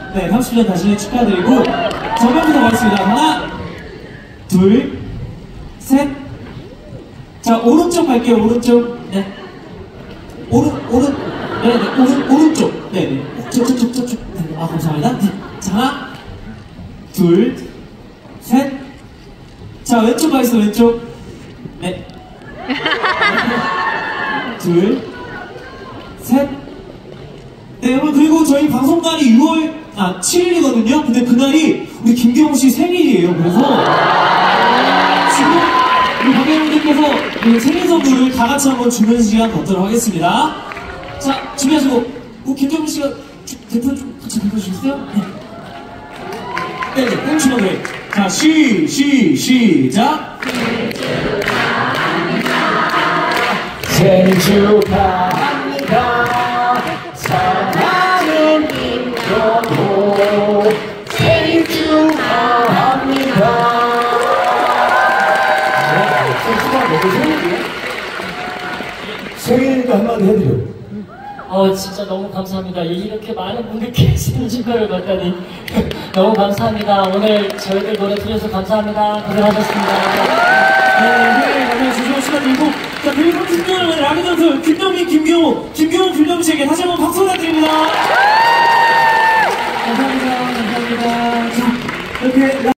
네, 30주년 다시 축하드리고 정면부터 가겠습니다. 하나, 둘, 셋. 자, 오른쪽 갈게요. 오른쪽. 네. 오른쪽. 네. 저쪽. 네. 아, 감사합니다. 네. 자, 하나, 둘, 셋. 자, 왼쪽 가겠습니다. 왼쪽. 네. 둘, 셋. 네, 여러분, 그리고 저희 방송날이 7일이거든요. 근데 그날이 우리 김경호 씨 생일이에요. 그래서 지금 우리 관계자분들께서 생일 선물을 다 같이 한번 주는 시간 갖도록 하겠습니다. 자, 준비하시고, 김경호 씨가 대표 좀 같이 불러주시겠어요? 네, 꽁치만 해. 자, 시작! 생일 축하합니다. 사랑하는 김경호 생일 축하합니다. 생일이니까 한마디 해드려. 진짜 너무 감사합니다. 이렇게 많은 분들께 생일 축하를 받다니 너무 감사합니다. 오늘 저희들 노래 들려서 감사합니다. 고생하셨습니다. 네, 오늘 주시고 축하드리고, 자, 그리고 30주년을 라기 선수 김동민, 김경호 김동민 씨에게 다시 한번 박수 부탁드립니다. 감사합니다. 자, 이렇게